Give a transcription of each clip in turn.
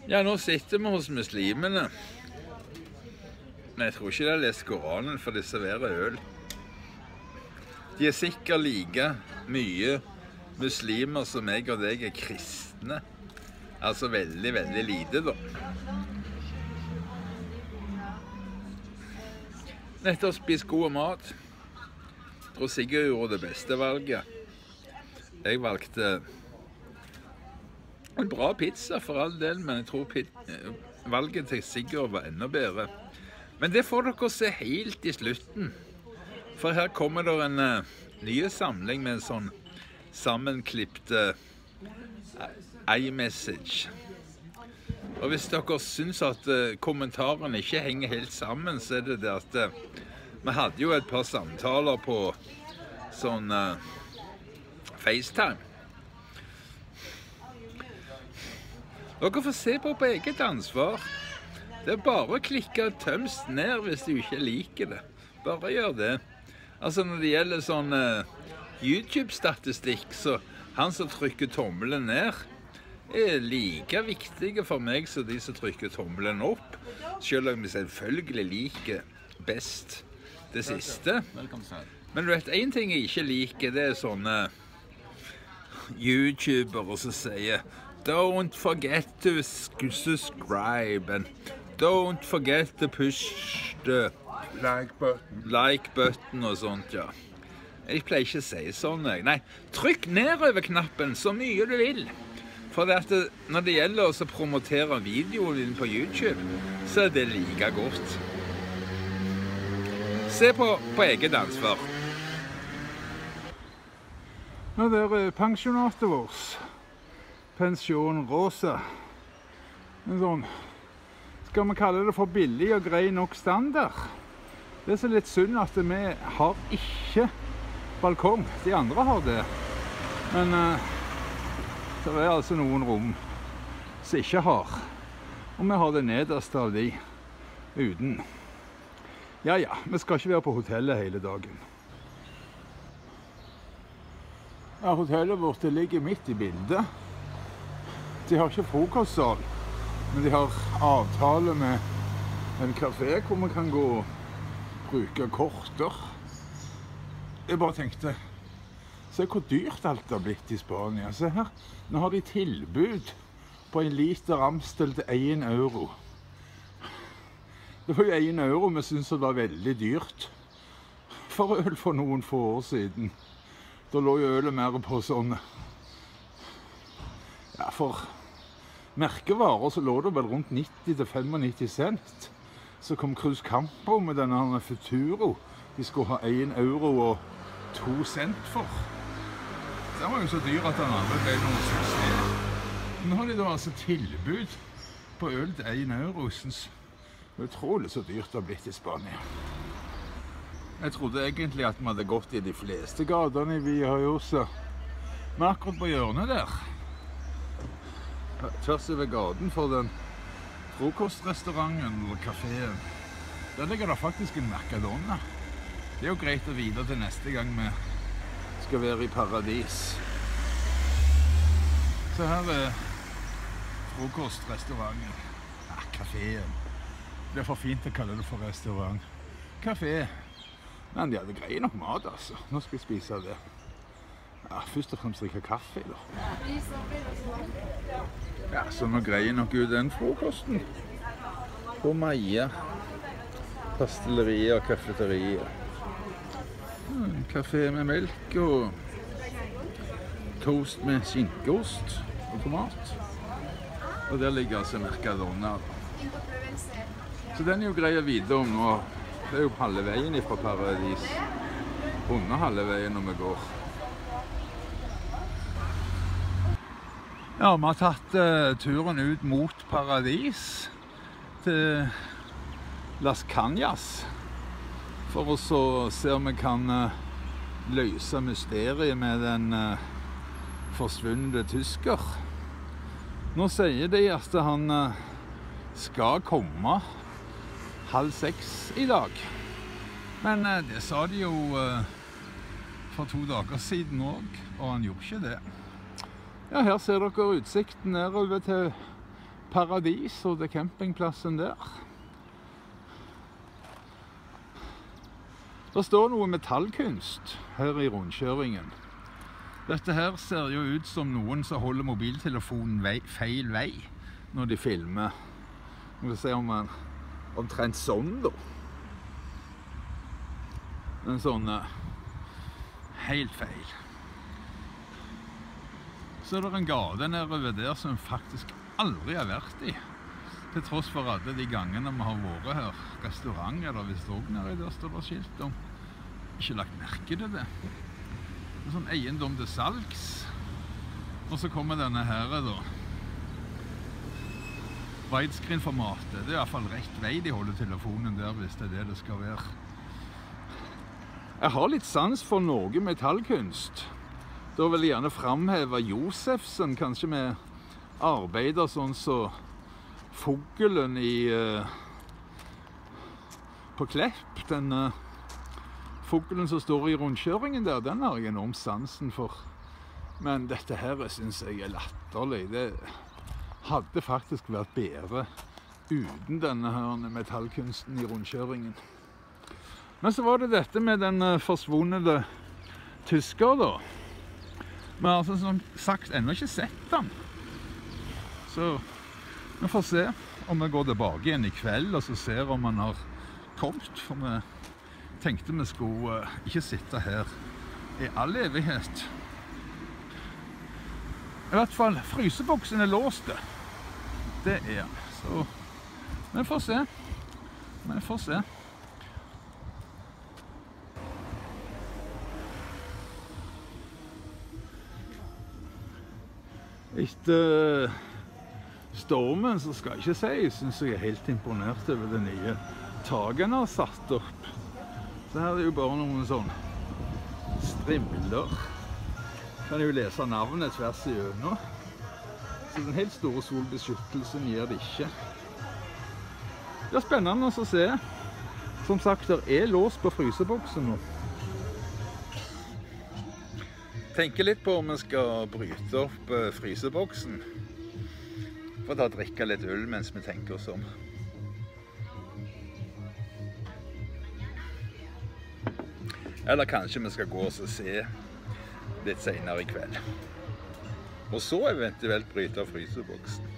Ja, nå sitter vi hos muslimene. Men jeg tror ikke de har lest Koranen, for de serverer øl. De er sikkert like mye muslimer som jeg og deg er kristne. Altså veldig, veldig lite, da. Nettopp spist god mat. Jeg tror Sigurd gjorde det beste valget. Jeg valgte en bra pizza for all del, men jeg tror valget til Sigurd var enda bedre. Men det får dere se helt i slutten. For her kommer det en ny samling med en sånn sammenklipt iMessage. Og hvis dere synes at kommentarene ikke henger helt sammen, så er det det at vi hadde jo et par samtaler på sånn FaceTime. Dere får se på eget ansvar. Det er bare å klikke tømst ned hvis du ikke liker det. Bare gjør det. Altså når det gjelder sånn YouTube-statistikk, så han som trykker tommelen ned er like viktige for meg som de som trykker tommelen opp. Selv om vi selvfølgelig liker best det siste. Men du vet, en ting jeg ikke liker, det er sånne YouTubere som sier "Don't forget to subscribe and don't forget to push the like button og sånt, ja. Jeg pleier ikke å si sånn, jeg. Nei, trykk nedover knappen så mye du vil. For det at når det gjelder å promotere videoen din på YouTube, så er det like godt. Se på eget ansvar. Nå der er pensjonatet vårt. Pensjon Rosa. En sånn, skal vi kalle det for billig og grei nok standard. Det er så litt synd at vi har ikke balkong. De andre har det. Men det er altså noen rom som ikke har. Og vi har det nederste av de uten. Ja, vi skal ikke være på hotellet hele dagen. Ja, hotellet vårt ligger midt i bildet. De har ikke frokostsal, men de har avtale med en kafé hvor man kan gå og bruke korter. Jeg bare tenkte, se hvor dyrt alt har blitt i Spania. Se her, nå har de tilbud på en liter Amstel til 1 euro. Det var jo 1 euro vi syntes det var veldig dyrt for øl for noen få år siden. Da lå jo ølet mer på sånn, ja, for merkevarer så lå det vel rundt 90 til 95 cent. Så kom Cruzcampo med denne Futuro. De skulle ha 1 euro og 2 cent for. Den var jo så dyr at den andre ble noen suksess. Nå har de da altså tilbud på øl til 1 euro. Det er utrolig så dyrt det har blitt i Spania. Jeg trodde egentlig at vi hadde gått i de fleste gatene i Villajosa. Men akkurat på hjørnet der, tvers over gaten for den frokostrestauranten eller kaféen, der ligger det faktisk en Mercadona. Det er jo greit å vite til neste gang vi skal være i Paradis. Så her er frokostrestauranten. Ja, kaféen. Det er for fint å kalle det for restaurant. Kafé. Men de hadde greier nok mat, altså. Nå skal jeg spise det. Ja, først og fremst drikke kaffe, da. Ja, så nå greier nok ut den frokosten. På Maja. Pastillerier og kafeterier. En kafé med melk og toast med skinkeost og tomat. Og der ligger altså Mercadona. Så den er jo grei å vite om nå. Det er jo halve veien fra Paradis. Under halve veien når vi går. Ja, vi har tatt turen ut mot Paradis til Las Cañas for å se om vi kan løse mysteriet med den forsvunne tysker. Nå sier de at han skal komme 5:30 i dag. Men det sa de jo for 2 dager siden også, og han gjorde ikke det. Ja, her ser dere utsikten nedover til Paradis og det campingplassen der. Det står noe metallkunst her i rundkjøringen. Dette her ser jo ut som noen som holder mobiltelefonen feil vei når de filmer. Vi får se om man omtrent sånn da. En sånn helt feil. Så er det en gate nedover der som faktisk aldri har vært i. Til tross for alle de gangene vi har vært her. Restaurant eller visst også nede der står det skilt om. Ikke lagt merke til det. Det er sånn eiendom til salgs. Og så kommer denne her da. Widescreen-formatet. Det er i hvert fall rett vei de holder telefonen der hvis det er det det skal være. Jeg har litt sans for noe metallkunst. Da vil jeg gjerne fremheve Josefsen, kanskje med arbeider sånn så Fogelen på Klepp. Denne Fogelen som står i rundkjøringen der, den har jeg enormt sansen for. Men dette her synes jeg er latterlig. Det hadde faktisk vært bedre uten denne her metallkunsten i rundkjøringen. Men så var det dette med den forsvunne tysker da. Vi har altså som sagt ennå ikke sett den. Så vi får se om vi går tilbake igjen i kveld og så ser om han har kommet. For vi tenkte vi skulle ikke sitte her i all evighet. I hvert fall fryseboksen er låst. Det er den. Så vi får se. Vi får se. Etter stormen så skal jeg ikke si, jeg synes jeg er helt imponert over det nye taket han har satt opp. Så her er det jo bare noen sånn strimler. Kan jo lese navnet tvers igjennom. Så den helt store solbeskyttelsen gir det ikke. Det er spennende å se. Som sagt, det er lås på fryseboksen nå. Tenker litt på om vi skal bryte opp fryseboksen. For da drikke litt øl mens vi tenker oss om. Eller kanskje vi skal gå og se litt senere i kveld. Og så eventuelt bryte opp fryseboksen.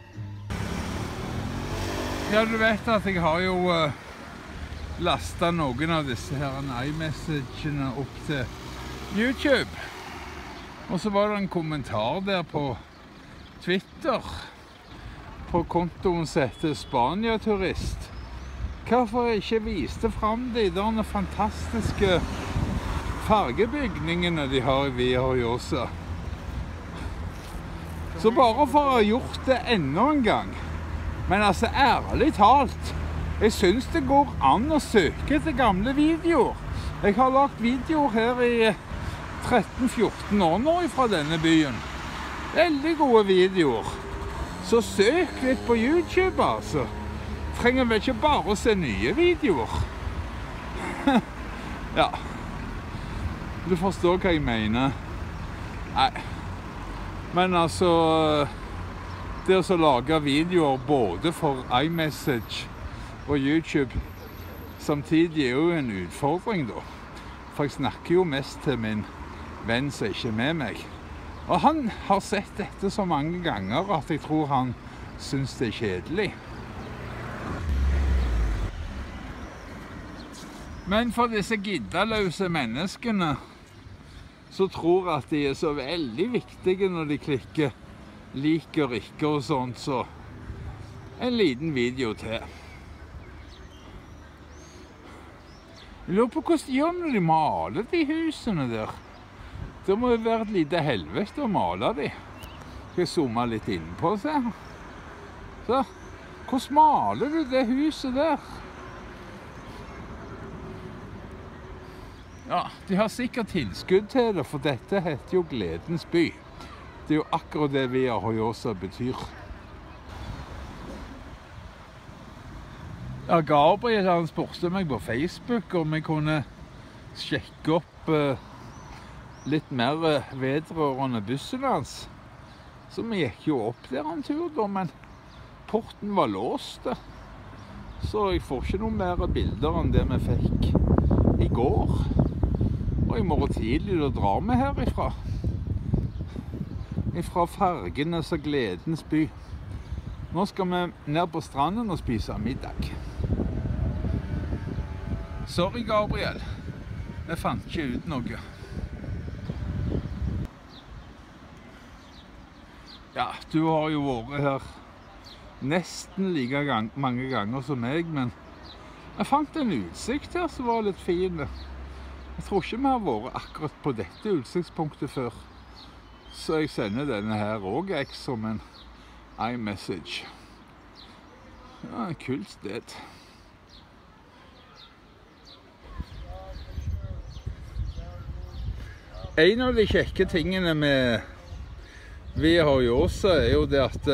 Ja, du vet at jeg har jo lastet noen av disse her iMessagene opp til YouTube. Og så var det en kommentar der på Twitter, på kontoen som heter Spania-turist. Hvorfor jeg ikke viste frem de der fantastiske fargebygningene de har i Villajoyosa. Så bare for å ha gjort det enda en gang. Men altså, ærlig talt, jeg synes det går an å søke etter gamle videoer. Jeg har lagt videoer her i 13-14 år nå fra denne byen. Veldig gode videoer. Så søk litt på YouTube, altså. Trenger vel ikke bare å se nye videoer. Ja. Du forstår hva jeg mener. Nei. Men altså, det å lage videoer både for iMessage og YouTube samtidig er jo en utfordring da. For jeg snakker jo mest til min venn som ikke er med meg. Og han har sett dette så mange ganger at jeg tror han synes det er kjedelig. Men for disse giddaløse menneskene så tror jeg at de er så veldig viktige når de klikker liker og ikke og sånt, så en liten video til. Jeg lurer på hvordan de gjør når de maler de husene der. Det må jo være et lite helvete å male de. Skal jeg zoome litt innpå, se. Så, hvordan maler du det huset der? Ja, de har sikkert tilskudd til det, for dette heter jo Gledens by. Det er jo akkurat det Villajoyosa betyr. Ja, Gabriel han spurte meg på Facebook om jeg kunne sjekke opp litt mer vedrørende bussen hans. Så vi gikk jo opp der en tur da, men porten var låst, så jeg får ikke noen mer bilder enn det vi fikk i går. Og i morgen tidlig da drar vi herifra. Fra fargenes og gledens by. Nå skal vi ned på stranden og spise middag. Sorry, Gabriel. Jeg fant ikke ut noe. Ja, du har jo vært her nesten like mange ganger som meg, men jeg fant en utsikt her som var litt fin. Jeg tror ikke vi har vært akkurat på dette utsiktspunktet før. Så jeg sender denne her også som en iMessage. Ja, et kult sted. En av de kjekke tingene med Viajosa er jo det at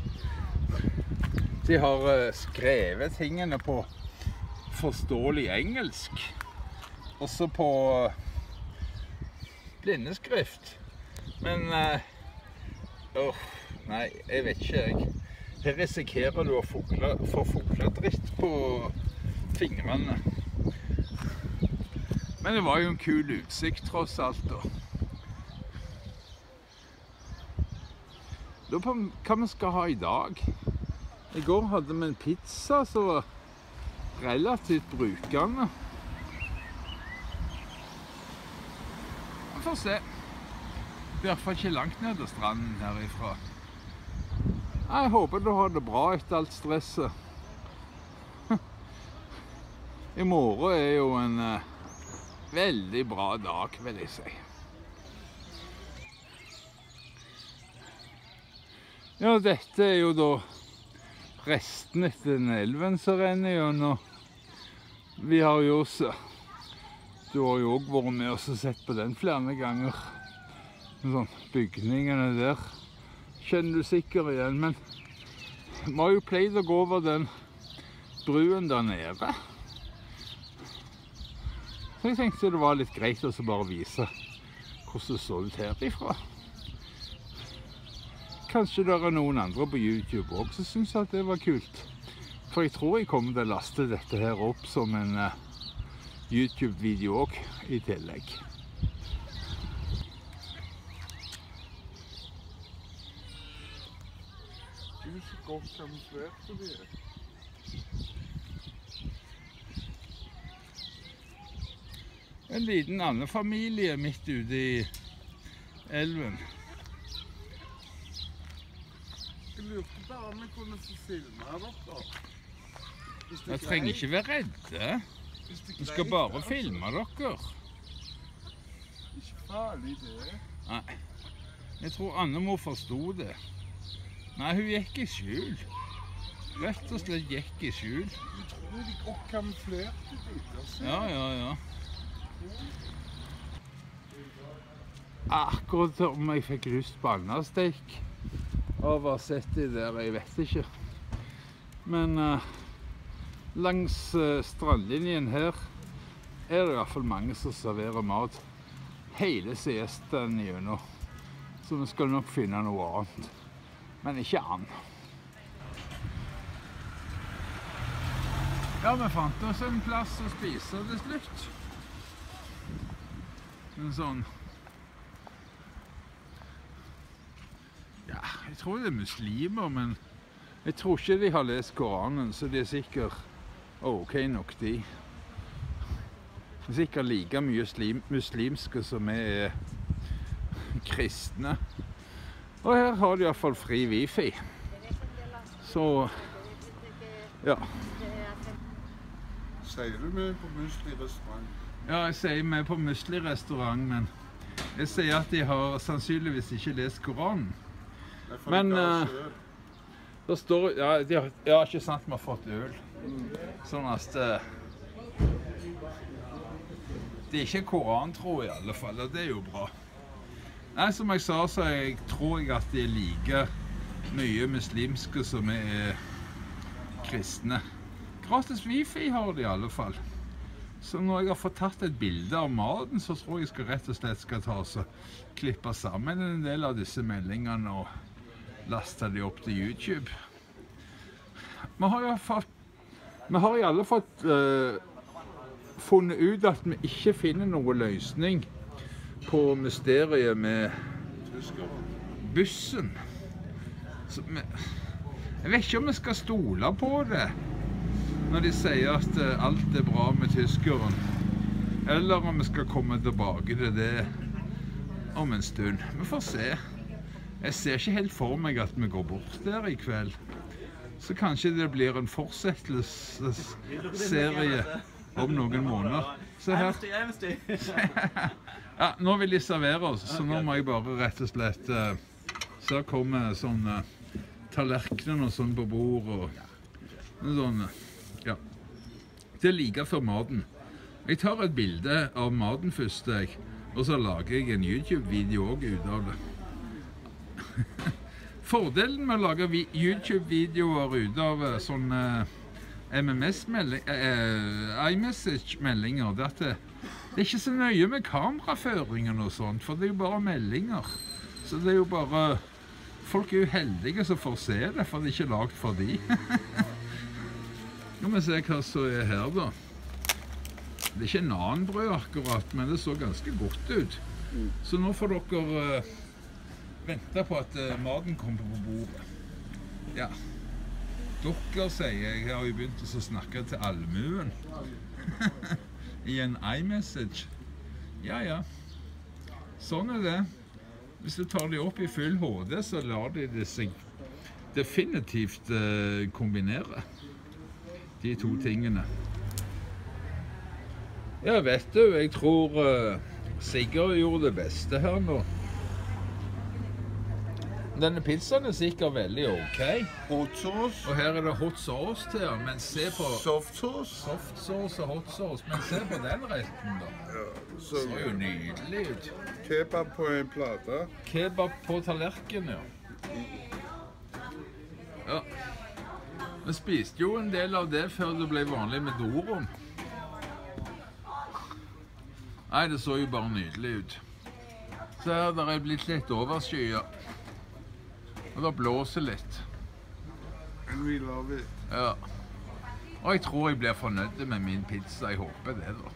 de har skrevet tingene på forståelig engelsk, også på blindeskrift. Men, nei, jeg vet ikke jeg. Her risikerer du å få fukledritt på fingrene. Men det var jo en kul utsikt tross alt da. Lurer på hva vi skal ha i dag. I går hadde vi en pizza som var relativt brukende. Vi får se. Det er i hvert fall ikke langt ned til stranden herifra. Jeg håper du har det bra etter alt stresset. I morgen er jo en veldig bra dag, vil jeg si. Ja, dette er jo da resten etter den elven som renner gjennom Viajosa. Du har jo også vært med oss og sett på den flere ganger. Sånn, bygningene der kjenner du sikkert igjen, men vi har jo pleid å gå over den bruen der nede. Så jeg tenkte det var litt greit å bare vise hvordan det så ut herifra. Kanskje det er noen andre på YouTube også som synes at det var kult. For jeg tror jeg kommer til å laste dette her opp som en YouTube-video også i tillegg. Det er så godt kamuflert for det. En liten annen familie midt ute i elven. Jeg lurte bare om jeg kunne få filme dere. Jeg trenger ikke være redde. Jeg skal bare filme dere. Ikke farlig det. Nei, jeg tror Anne må forstå det. Nei, hun gikk i skjul. Rett og slett gikk i skjul. Jeg tror de godt kamuflerte litt. Ja. Akkurat om jeg fikk lyst på andesteik av å ha sett de der, jeg vet ikke. Men langs strandlinjen her er det i hvert fall mange som serverer mat hele siestaen igjennom. Så vi skal nok finne noe annet. Men ikke annet. Ja, vi fant oss en plass å spise til slutt. En sånn... Ja, jeg tror det er muslimer, men jeg tror ikke de har lest Koranen, så de er sikkert ok nok de. De er sikkert like mye muslimske som vi er kristne. Og her har de i hvert fall fri wifi. Så, ja. Sier du med på Musli-restaurant? Ja, jeg sier med på Musli-restaurant, men jeg sier at de har sannsynligvis ikke lest Koranen. Men det står, ja, ikke sant, vi har fått øl. Sånn at det er ikke korantro i alle fall, og det er jo bra. Nei, som jeg sa, så tror jeg at de er like mye muslimske som er kristne. Gratis wifi har de i alle fall. Så når jeg har fått tatt et bilde av maten, så tror jeg rett og slett skal ta oss og klippe sammen en del av disse meldingene og laste de opp til YouTube. vi har i alle fall funnet ut at vi ikke finner noen løsning på mysteriet med bussen. Så jeg vet ikke om vi skal stole på det når de sier at alt er bra med tyskeren, eller om vi skal komme tilbake til det om en stund. Vi får se. Jeg ser ikke helt for meg at vi går bort der i kveld. Så kanskje det blir en fortsettelsesserie om noen måneder. Se her. Ja, nå vil de servere oss, så nå må jeg bare rett og slett... Så kommer sånne tallerkener og sånn på bord og sånn. Ja. Det er like før maten. Jeg tar et bilde av maten først, og så lager jeg en YouTube-video også ut av det. Fordelen med å lage YouTube-videoer ut av sånne iMessage-meldinger, det er at det er ikke så nøye med kameraføringen og sånt, for det er jo bare meldinger. Så det er jo bare... Folk er jo heldige som får se det, for det er ikke lagt for de. Nå må vi se hva som er her da. Det er ikke nanbrød akkurat, men det så ganske godt ut. Så nå får dere vente på at maten kommer på bordet. Ja. Dere sier jeg har jo begynt å snakke til allmuen. I en iMessage. Ja, ja. Sånn er det. Hvis du tar de opp i full HD, så lar de det seg definitivt kombinere. De to tingene. Ja, vet du, jeg tror Sigurd gjorde det beste her nå. Denne pizzaen er sikkert veldig ok. Hot sauce. Og her er det hot sauce til, men se på... Soft sauce. Soft sauce og hot sauce, men se på den retten da. Ja, så ser jo nydelig ut. Kebab på en plate. Kebab på tallerken, ja. Ja. Vi spiste jo en del av det før det ble vanlig med dorum. Nei, det så jo bare nydelig ut. Så her der er blitt litt overskyet. Og det blåser litt. And we love it. Ja. Og jeg tror jeg blir fornøyd med min pizza. Jeg håper det da.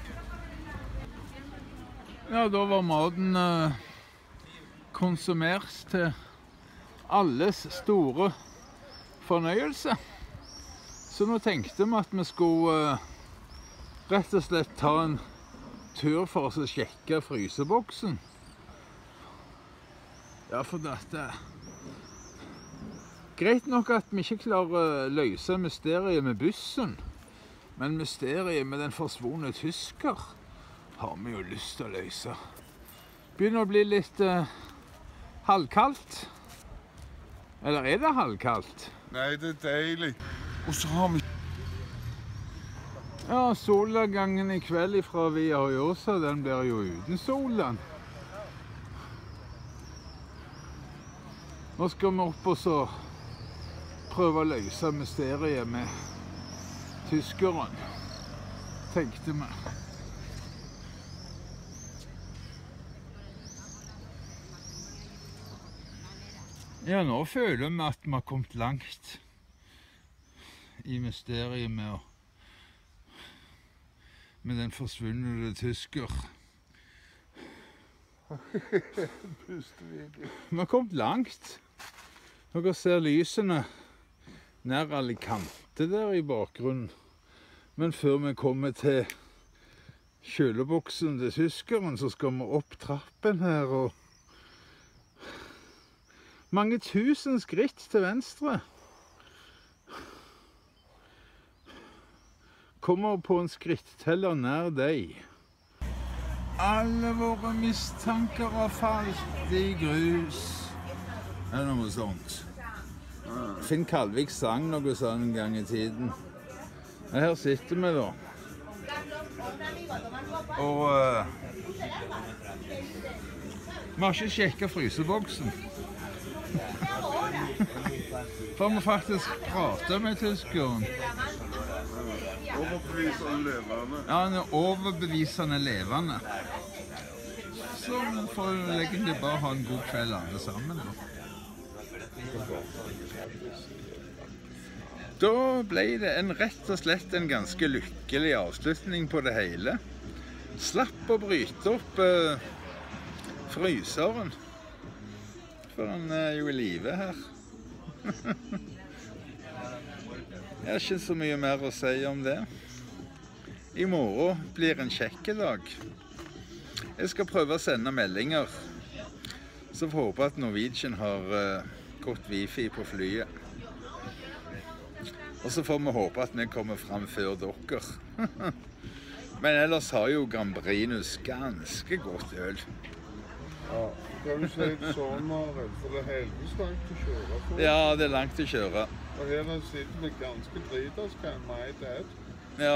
Ja, da var maten konsumert til alles store fornøyelse. Så nå tenkte vi at vi skulle rett og slett ta en tur for å sjekke fryseboksen. Ja, for dette greit nok at vi ikke klarer å løse mysteriet med bussen, men mysteriet med den forsvunne tysker har vi jo lyst til å løse. Begynner å bli litt halvkaldt. Eller er det halvkaldt? Nei, det er deilig. Og så har vi... Ja, solnedgangen i kveld fra Villajosa, den blir jo uten solen. Nå skal vi opp og så prøve å løse mysteriet med tyskeren, tenkte vi. Ja, nå føler vi at vi har kommet langt i mysteriet med den forsvunne tysker. Vi har kommet langt. Dere ser lysene nær Alicante der i bakgrunnen. Men før vi kommer til kjøleboksen til tyskeren, så skal vi opp trappen her og mange tusen skritt til venstre. Kommer på en skritteller nær deg. Alle våre mistanker har falt i grus. Er det noe sånt? Finn Kalvik sang noe sånn en gang i tiden. Her sitter vi da. Og vi har ikke sjekket fryseboksen. For vi faktisk prater med tyskeren. Overbevisende levende. Ja, han er overbevisende levende. Så vi får egentlig bare ha en god kveld alle sammen. Da ble det rett og slett en ganske lykkelig avslutning på det hele. Slapp å bryte opp fryseren, for han er jo i live her. Jeg har ikke så mye mer å si om det. I morgen blir en kjekke dag. Jeg skal prøve å sende meldinger, så får håpe at Norwegian har godt wifi på flyet. Og så får vi håpe at vi kommer frem før dere. Men ellers har jo Gambrinus ganske godt øl. Ja, kan du si det sånn, Arild, for det er heldigvis langt å kjøre på. Ja, det er langt å kjøre. Og her sitter vi ganske dritas, kan meg det. Ja,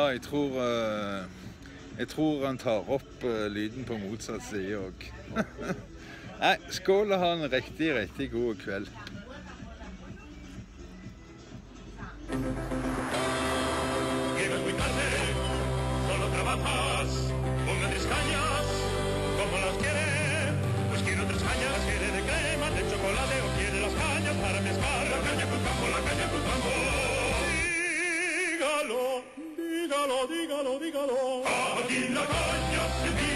jeg tror han tar opp lyden på motsatt side også. Nei, skål og ha en riktig god kveld. Llegas muy tarde, solo trabajas, póngales cañas, como las quiere. Pues quiero 3 cañas, quiere de crema, de chocolate o quiere las cañas para mezclar. La caña con campo, la caña con campo. Dígalo, dígalo, dígalo, dígalo. Aquí la caña se